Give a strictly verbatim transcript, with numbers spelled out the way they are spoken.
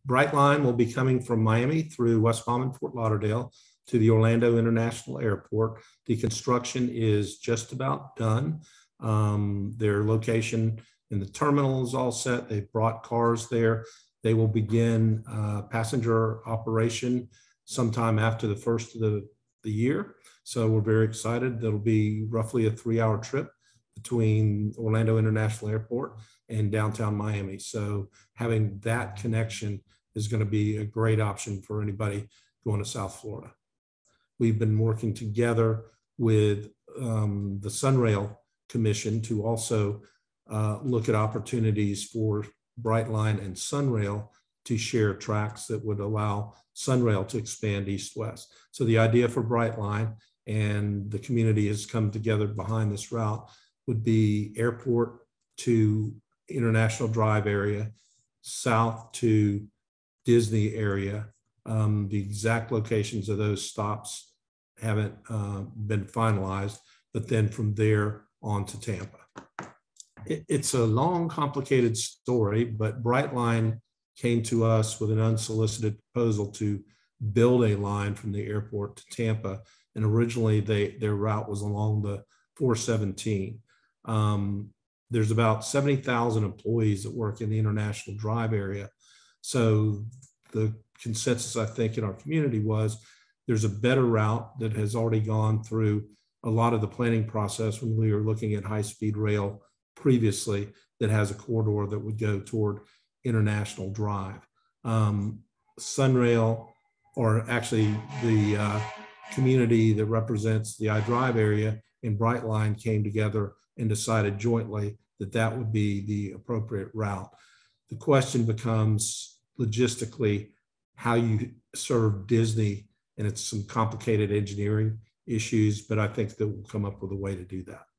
Brightline will be coming from Miami through West Palm and Fort Lauderdale to the Orlando International Airport. The construction is just about done. Um, their location in the terminal is all set. They've brought cars there. They will begin uh, passenger operation sometime after the first of the, the year. So we're very excited. That'll be roughly a three hour trip between Orlando International Airport and downtown Miami. So having that connection is going to be a great option for anybody going to South Florida. We've been working together with um, the Sunrail Commission to also uh, look at opportunities for Brightline and Sunrail to share tracks that would allow Sunrail to expand east-west. So the idea for Brightline, and the community has come together behind this route, would be airport to International Drive area, south to Disney area. Um, the exact locations of those stops haven't uh, been finalized, but then from there on to Tampa. It, it's a long, complicated story, but Brightline came to us with an unsolicited proposal to build a line from the airport to Tampa. And originally they, their route was along the four seventeen. Um, there's about seventy thousand employees that work in the International Drive area. So the consensus, I think, in our community was there's a better route that has already gone through a lot of the planning process when we were looking at high-speed rail previously, that has a corridor that would go toward International Drive. Um, Sunrail, or actually the uh, community that represents the iDrive area in Brightline, came together and decided jointly that that would be the appropriate route. The question becomes logistically how you serve Disney, and it's some complicated engineering issues, but I think that we'll come up with a way to do that.